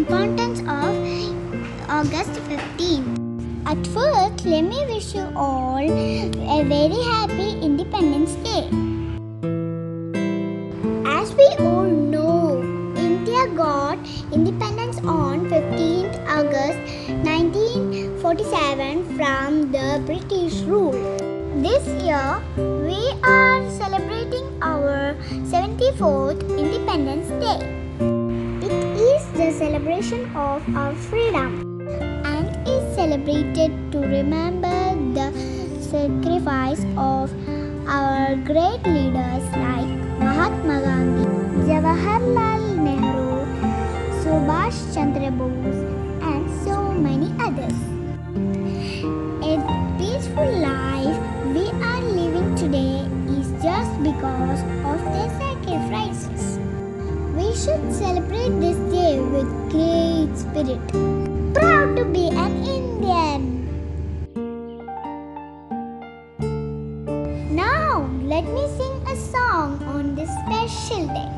importance of August 15th. At first, let me wish you all a very happy Independence Day. As we all know, India got independence on 15th August 1947 from the British rule. This year, we are celebrating our 74th Independence Day. It is the celebration of our freedom and is celebrated to remember the sacrifice of our great leaders like Mahatma Gandhi, Jawaharlal Nehru, Subhash Chandra Bose, and so many others. A peaceful life we are living today is just because of their sacrifices. We should celebrate this day with great spirit. Proud to be an Indian. Now, let me sing a song on this special day.